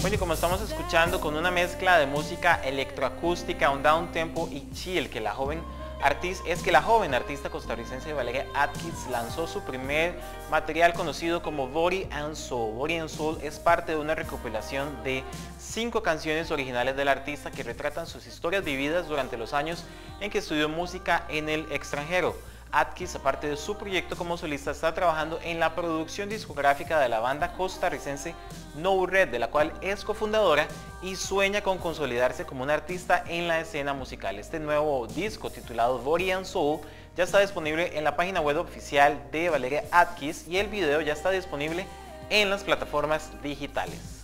Bueno, y como estamos escuchando, con una mezcla de música electroacústica, un downtempo y chill, que la joven artista costarricense Valeria Atkins lanzó su primer material conocido como Body and Soul. Body and Soul es parte de una recopilación de 5 canciones originales del artista que retratan sus historias vividas durante los años en que estudió música en el extranjero. Atkins, aparte de su proyecto como solista, está trabajando en la producción discográfica de la banda costarricense No Red, de la cual es cofundadora, y sueña con consolidarse como una artista en la escena musical. Este nuevo disco, titulado Body and Soul, ya está disponible en la página web oficial de Valeria Atkins y el video ya está disponible en las plataformas digitales.